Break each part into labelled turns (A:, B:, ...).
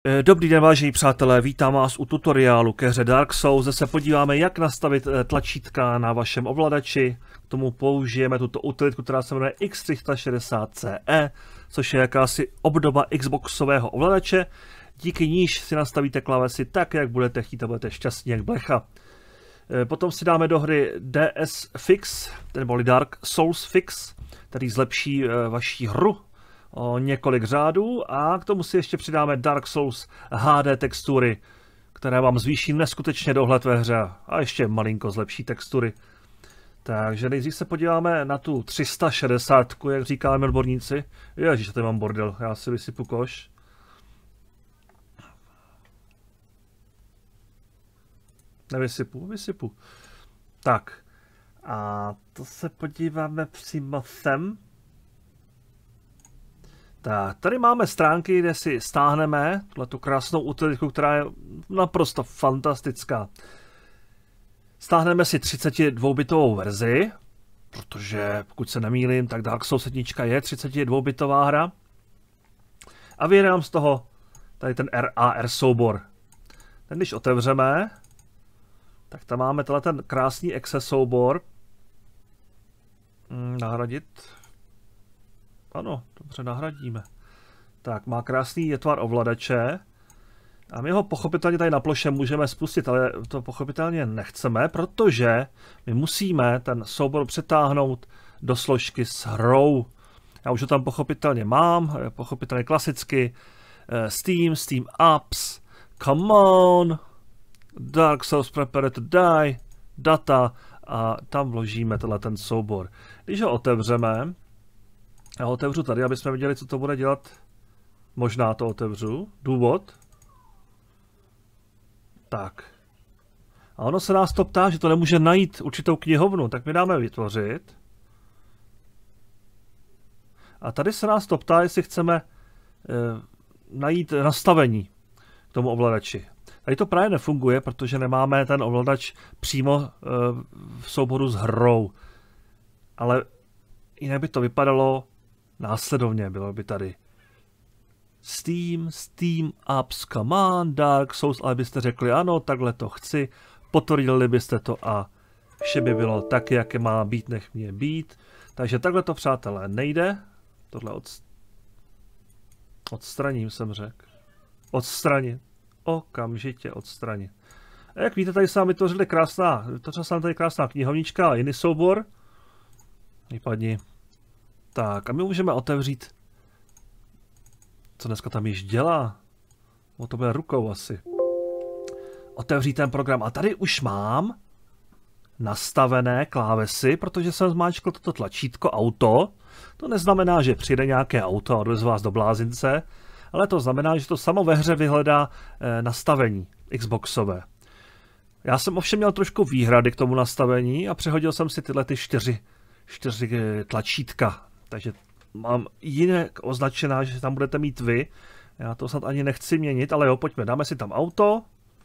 A: Dobrý den, vážení přátelé, vítám vás u tutoriálu ke hře Dark Souls. Zde se podíváme, jak nastavit tlačítka na vašem ovladači. K tomu použijeme tuto utilitku, která se jmenuje X360CE, což je jakási obdoba Xboxového ovladače. Díky níž si nastavíte klávesy tak, jak budete chtít a budete šťastní jak blecha. Potom si dáme do hry DS Fix, neboli Dark Souls Fix, který zlepší vaši hru o několik řádů, a k tomu si ještě přidáme Dark Souls HD textury, které vám zvýší neskutečně dohled ve hře a ještě malinko zlepší textury. Takže nejdřív se podíváme na tu 360, jak říkáme odborníci. Ježiš, tady mám bordel, já si vysypu koš. Vysypu. Tak, a to se podíváme přímo sem. Tak, tady máme stránky, kde si stáhneme tu krásnou utilitku, která je naprosto fantastická. Stáhneme si 32-bitovou verzi, protože pokud se nemýlím, tak Dark Souls 1 je 32-bitová hra. A vyjde nám z toho tady ten RAR soubor. Ten když otevřeme, tak tam máme ten krásný exe soubor. Nahradit. Ano, dobře, nahradíme. Tak, má krásný tvar ovladače. A my ho pochopitelně tady na ploše můžeme spustit, ale to pochopitelně nechceme, protože my musíme ten soubor přetáhnout do složky s hrou. Já už ho tam pochopitelně mám, pochopitelně klasicky. Steam Apps, Come on, Dark Souls Prepare to Die, Data, a tam vložíme ten soubor. Když ho otevřeme, já ho otevřu tady, aby jsme viděli, co to bude dělat. Možná to otevřu. Důvod. Tak. A ono se nás to ptá, že to nemůže najít určitou knihovnu, tak my dáme vytvořit. A tady se nás to ptá, jestli chceme najít nastavení k tomu ovladači. Tady to právě nefunguje, protože nemáme ten ovladač přímo v souboru s hrou. Ale jinak by to vypadalo následovně. Bylo by tady Steam Apps, Command, Dark Souls, ale byste řekli ano, takhle to chci, potvrdili byste to a vše by bylo tak, jak má být, nech mě být. Takže takhle to, přátelé, nejde. Tohle odstraním, jsem řekl. Odstranit. Okamžitě odstranit. A jak víte, tady se nám vytvořila tady krásná knihovnička a jiný soubor. Vypadni. Tak, a my můžeme otevřít. Co dneska tam již dělá? O to bude rukou asi. Otevřít ten program. A tady už mám nastavené klávesy, protože jsem zmáčkl toto tlačítko auto. To neznamená, že přijde nějaké auto a odveze vás do blázince, ale to znamená, že to samo ve hře vyhledá nastavení Xboxové. Já jsem ovšem měl trošku výhrady k tomu nastavení a přehodil jsem si tyhle ty čtyři tlačítka. Takže mám jinak označená, že tam budete mít vy. Já to snad ani nechci měnit, ale jo, pojďme, dáme si tam auto.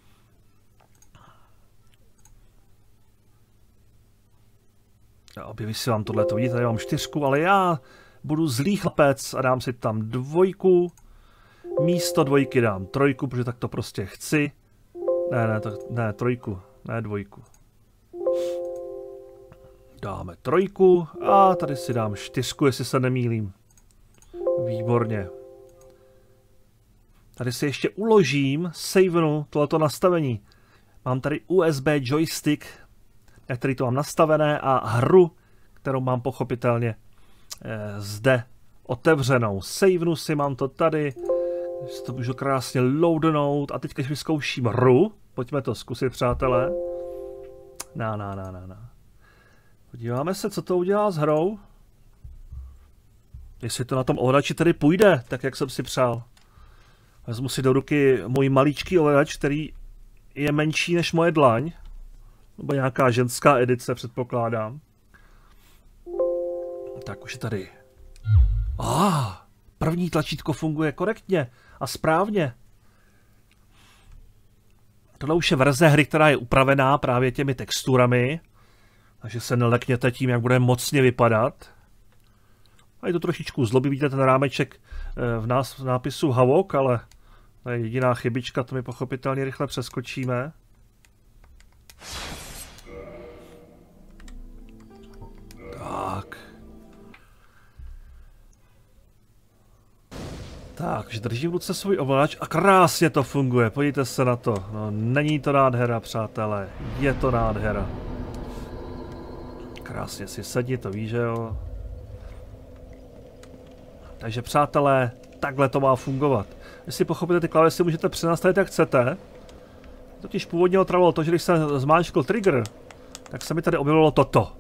A: A objeví si vám tohleto, vidíte, tady mám 4, ale já budu zlý chlapec a dám si tam 2. Místo 2 dám 3, protože tak to prostě chci. Ne, 3, ne 2. Dáme 3 a tady si dám 4, jestli se nemýlím. Výborně. Tady si ještě uložím, savenu tohleto nastavení. Mám tady USB joystick, na který to mám nastavené, a hru, kterou mám pochopitelně zde otevřenou. Savenu si, mám to tady, si to můžu krásně loadnout. A teď, když vyzkouším hru, pojďme to zkusit, přátelé. Podíváme se, co to udělá s hrou. Jestli to na tom ovladači tedy půjde, tak jak jsem si přál. Vezmu si do ruky můj maličký ovladač, který je menší než moje dlaň. Nebo nějaká ženská edice, předpokládám. Tak už je tady. První tlačítko funguje korektně a správně. Tohle už je verze hry, která je upravená právě těmi texturami. Takže se nelekněte tím, jak bude mocně vypadat. A je to trošičku zlobí, vidíte ten rámeček v nápisu Havok, ale To je jediná chybička, to my pochopitelně rychle přeskočíme. Tak. Takže držím v ruce svůj ovladač a krásně to funguje, podívejte se na to. No, není to nádhera, přátelé, je to nádhera. Krásně si sedni, to víš, že jo. Takže přátelé, takhle to má fungovat. Jestli pochopíte, ty klávesy můžete přenastavit jak chcete. Totiž původně otravilo to, že když jsem zmáčkl trigger, tak se mi tady objevilo toto.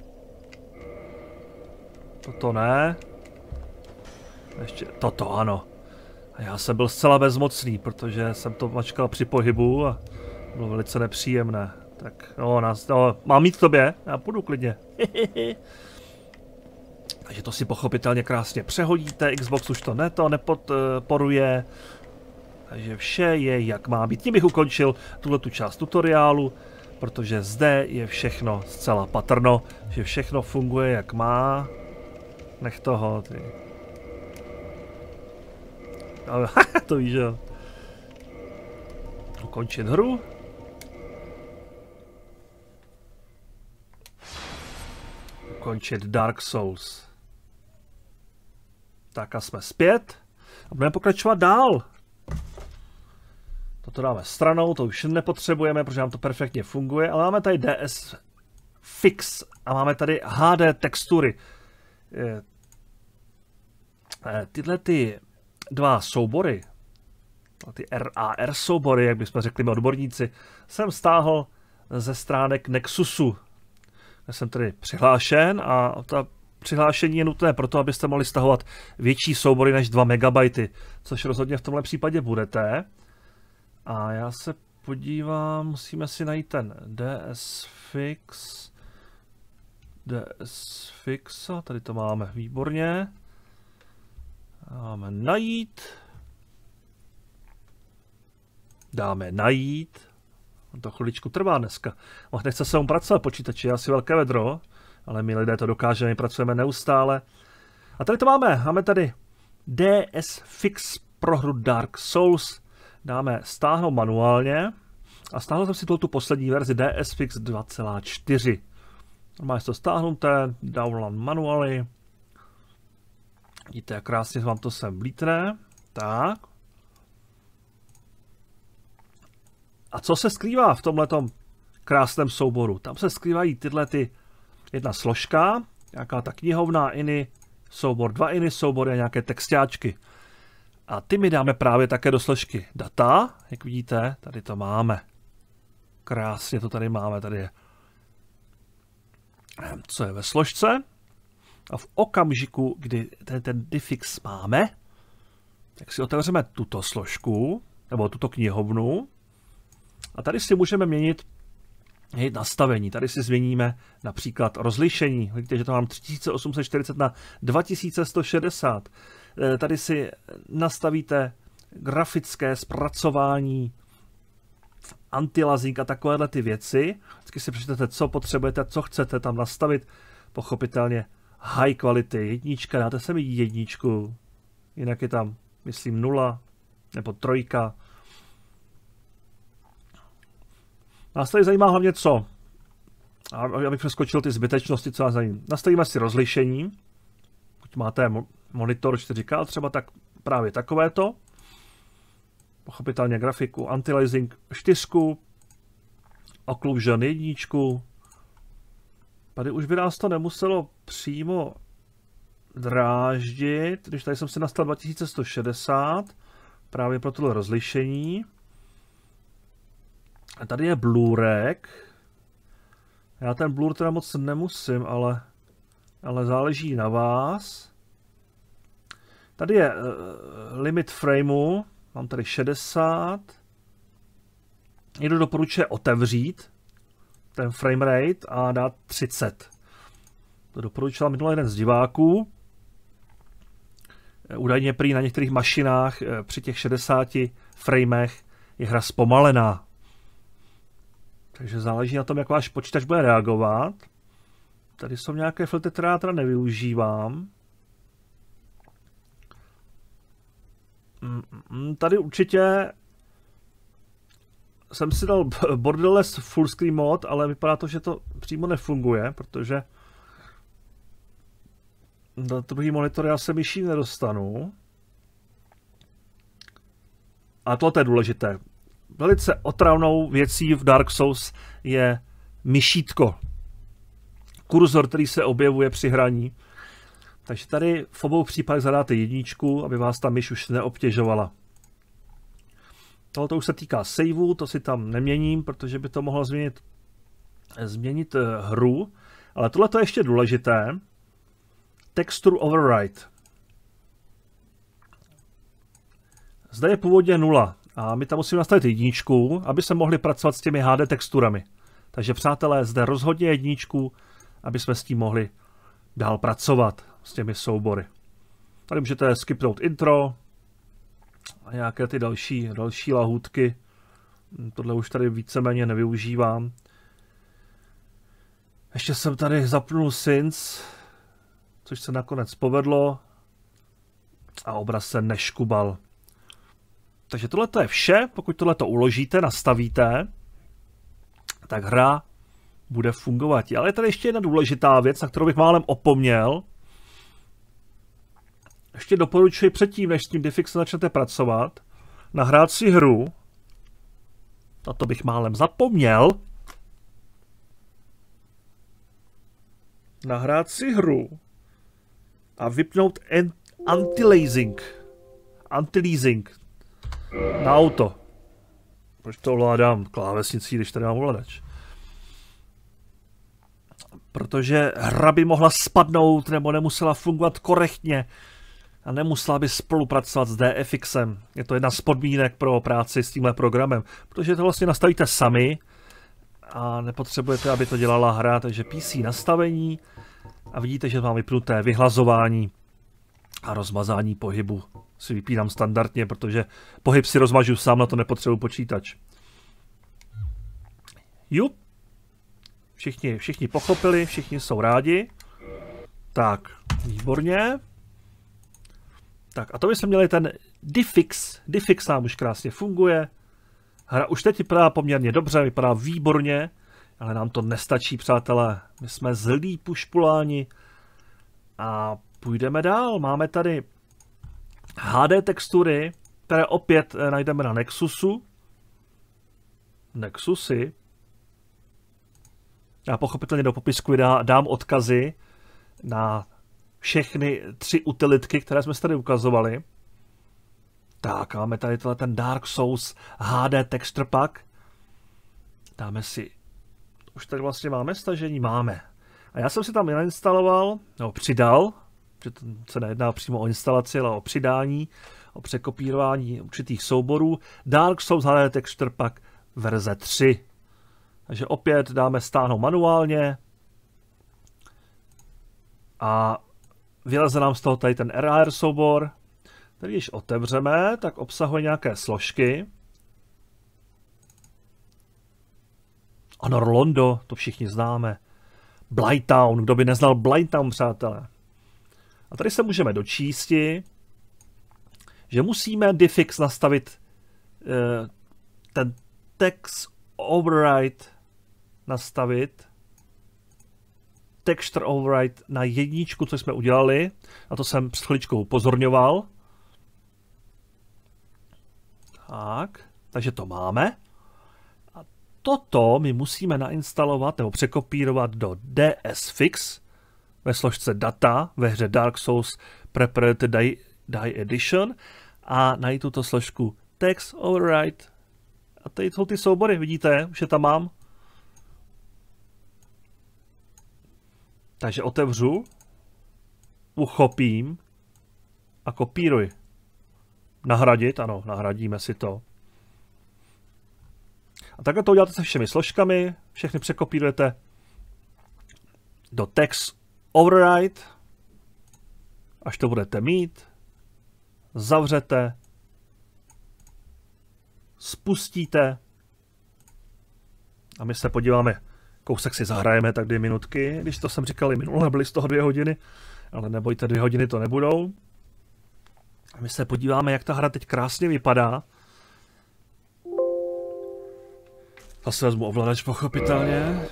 A: Toto ne. Ještě toto ano. A já jsem byl zcela bezmocný, protože jsem to mačkal při pohybu a bylo velice nepříjemné. Tak no, mám jít k tobě? Já půjdu klidně. Takže to si pochopitelně krásně přehodíte, Xbox už to nepodporuje. Takže vše je jak má být. Tím bych ukončil tuhletu část tutoriálu, protože zde je všechno zcela patrno, že všechno funguje jak má. Nech toho, ty. To víš, jo. Ukončit hru. Ukončit Dark Souls. Tak a jsme zpět. A budeme pokračovat dál. Toto dáme stranou, to už nepotřebujeme, protože nám to perfektně funguje, ale máme tady DS Fix a máme tady HD textury. Tyhle ty dva soubory, ty RAR soubory, jak bychom řekli my odborníci, jsem stáhl ze stránek Nexusu. Já jsem tedy přihlášen a ta přihlášení je nutné proto, abyste mohli stahovat větší soubory než 2 MB, což rozhodně v tomhle případě budete. A já se podívám, musíme si najít ten DS Fix, a tady to máme, výborně. Dáme najít. Dáme najít. To chviličku trvá dneska. Nechce se mu pracovat počítači, je asi velké vedro, ale my lidé to dokážeme, my pracujeme neustále. A tady to máme tady DS Fix pro hru Dark Souls. Dáme stáhnout manuálně a stáhl jsem si tu poslední verzi DS Fix 2.4. Máte to stáhnuté, download manually. Vidíte, jak krásně vám to sem vlítne. Tak. A co se skrývá v tomhletom krásném souboru? Tam se skrývají jedna složka, nějaká ta knihovna, INI, soubor, 2 INI soubory a nějaké textáčky. A ty my dáme právě také do složky data, jak vidíte, tady to máme. Krásně to tady máme, tady je. Co je ve složce? A v okamžiku, kdy ten diffix máme, tak si otevřeme tuto složku, nebo tuto knihovnu. A tady si můžeme měnit nastavení. Tady si změníme například rozlišení. Vidíte, že to mám 3840 na 2160. Tady si nastavíte grafické zpracování, anti-aliasing a takovéhle ty věci. Vždycky si přečtete, co potřebujete, co chcete tam nastavit. Pochopitelně high quality, jednička, dáte se mi jedničku. Jinak je tam, myslím, 0 nebo 3. Nás tady zajímá hlavně co? Abych přeskočil ty zbytečnosti, co nás zajímá. Nastavíme si rozlišení. Pokud máte monitor 4K, třeba tak právě takovéto. Pochopitelně grafiku, anti-aliasing 4, occlusion 1. Tady už by nás to nemuselo přímo dráždit, když tady jsem si nastal 2160, právě pro tohle rozlišení. A tady je blurek. Já ten blur teda moc nemusím, ale záleží na vás. Tady je limit frameu, mám tady 60. Někdo doporučuje otevřít ten frame rate a dát 30. To doporučil minulý jeden z diváků. Údajně prý na některých mašinách při těch 60 framech je hra zpomalená. Takže záleží na tom, jak váš počítač bude reagovat. Tady jsou nějaké filtry, které já teda nevyužívám. Tady určitě jsem si dal borderless full screen mod, ale vypadá to, že to přímo nefunguje, protože na druhý monitor já se myší nedostanu. A tohle je důležité. Velice otravnou věcí v Dark Souls je myšítko. Kurzor, který se objevuje při hraní. Takže tady v obou případech zadáte jedničku, aby vás ta myš už neobtěžovala. Tohle už se týká saveu, to si tam neměním, protože by to mohlo změnit hru. Ale tohle je ještě důležité. Texture override. Zde je původně 0 a my tam musíme nastavit jedničku, aby se mohli pracovat s těmi HD texturami. Takže přátelé, zde rozhodně jedničku, aby jsme s tím mohli dál pracovat s těmi soubory. Tady můžete skipnout intro a nějaké ty další lahůdky. Tohle už tady víceméně nevyužívám. Ještě jsem tady zapnul Synths, což se nakonec povedlo a obraz se neškubal. Takže tohle je vše, pokud tohle uložíte, nastavíte, tak hra bude fungovat. Ale je tady ještě jedna důležitá věc, na kterou bych málem opomněl. Ještě doporučuji předtím, než s tím Diffixem začnete pracovat, nahrát si hru. Na to bych málem zapomněl. Nahrát si hru a vypnout anti-aliasing na auto. Proč to ovládám klávesnicí, když tady mám ovladač? Protože hra by mohla spadnout nebo nemusela fungovat korektně a nemusela by spolupracovat s DFXem. Je to jedna z podmínek pro práci s tímhle programem, protože to vlastně nastavíte sami a nepotřebujete, aby to dělala hra, takže PC nastavení a vidíte, že mám vypnuté vyhlazování a rozmazání pohybu. Si vypínám standardně, protože pohyb si rozmažu sám, na to nepotřebuji počítač. Jup. Všichni pochopili, všichni jsou rádi. Tak, výborně. Tak a to bychom měli ten Diffix. Diffix nám už krásně funguje. Hra už teď vypadá poměrně dobře, vypadá výborně, ale nám to nestačí, přátelé. My jsme zlí pušpuláni a půjdeme dál. Máme tady HD textury, které opět najdeme na Nexusu. Nexusy. Já pochopitelně do popisku dám odkazy na všechny 3 utilitky, které jsme si tady ukazovali. Tak, máme tady ten Dark Souls HD Texture Pack. Dáme si... Už tady vlastně máme stažení? Máme. A já jsem si tam nainstaloval, nebo přidal, že to se nejedná přímo o instalaci, ale o přidání, o překopírování určitých souborů. Dark Souls HD Texture Pack verze 3. Takže opět dáme stáhnout manuálně a vyleze nám z toho tady ten RAR soubor, který když otevřeme, tak obsahuje nějaké složky. Honor Londo, to všichni známe. Blighttown, kdo by neznal Blighttown, přátelé. A tady se můžeme dočíst, že musíme Diffix nastavit ten text override nastavit texture override na jedničku, co jsme udělali. Na to jsem před chviličkou upozorňoval. Tak, takže to máme. A toto my musíme nainstalovat nebo překopírovat do DSFix ve složce data ve hře Dark Souls Prepared Die Edition a najít tuto složku text override. A tady jsou ty soubory, vidíte, už je tam mám. Takže otevřu, uchopím a kopíruji. Nahradit, ano, nahradíme si to. A takhle to uděláte se všemi složkami, všechny překopírujete do text override, až to budete mít, zavřete, spustíte a my se podíváme, kousek si zahrajeme, tak 2 minutky, když to jsem říkal i minule, byly z toho 2 hodiny, ale nebojte, 2 hodiny to nebudou. My se podíváme, jak ta hra teď krásně vypadá. Zase vezmu ovladač, pochopitelně.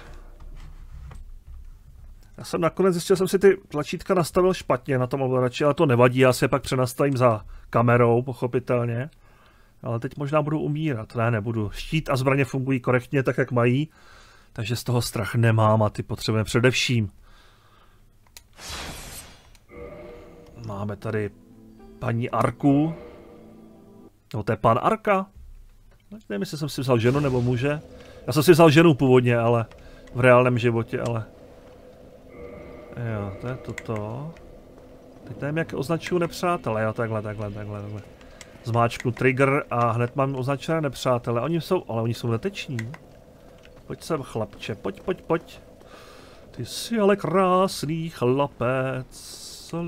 A: Já jsem nakonec zjistil, že jsem si ty tlačítka nastavil špatně na tom ovladači, ale to nevadí, já si je pak přenastavím za kamerou, pochopitelně. Ale teď možná budu umírat. Ne, nebudu. Štít a zbraně fungují korektně, tak jak mají. Takže z toho strach nemám a ty potřebujeme především. Máme tady paní Arku. No, to je pan Arka. Nevím, jestli jsem si vzal ženu nebo muže. Já jsem si vzal ženu původně, ale v reálném životě, ale... Jo, to je toto. Teď nevím, jak označuju nepřátele. Jo, takhle. Zmáčknu trigger a hned mám označené nepřátele. Oni jsou neteční. Pojď sem, chlapče, pojď. Ty jsi ale krásný chlapec.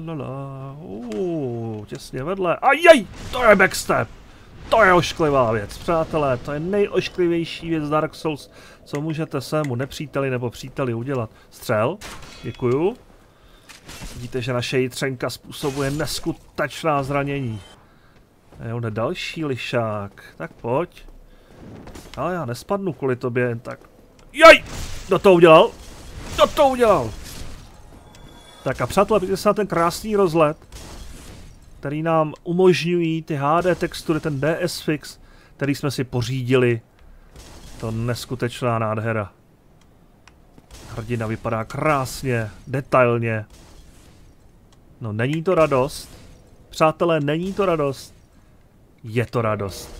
A: Těsně vedle. Ajaj, to je backstep. To je ošklivá věc, přátelé. To je nejošklivější věc Dark Souls, co můžete svému nepříteli nebo příteli udělat. Střel, děkuju. Vidíte, že naše jitřenka způsobuje neskutečná zranění. Jo, jde další lišák. Tak pojď. Ale já nespadnu kvůli tobě jen tak. Jaj! Kdo to udělal? Tak a přátelé, pojďte se na ten krásný rozhled, který nám umožňují ty HD textury, ten DS Fix, který jsme si pořídili. To neskutečná nádhera. Hrdina vypadá krásně, detailně. No, není to radost. Přátelé, není to radost. Je to radost.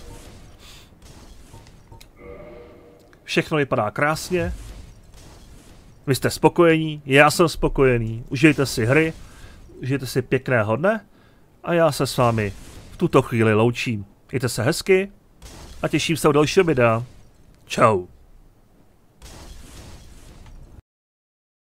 A: Všechno vypadá krásně. Vy jste spokojení, já jsem spokojený. Užijte si hry, užijte si pěkného dne a já se s vámi v tuto chvíli loučím. Mějte se hezky a těším se u dalšího videa. Čau.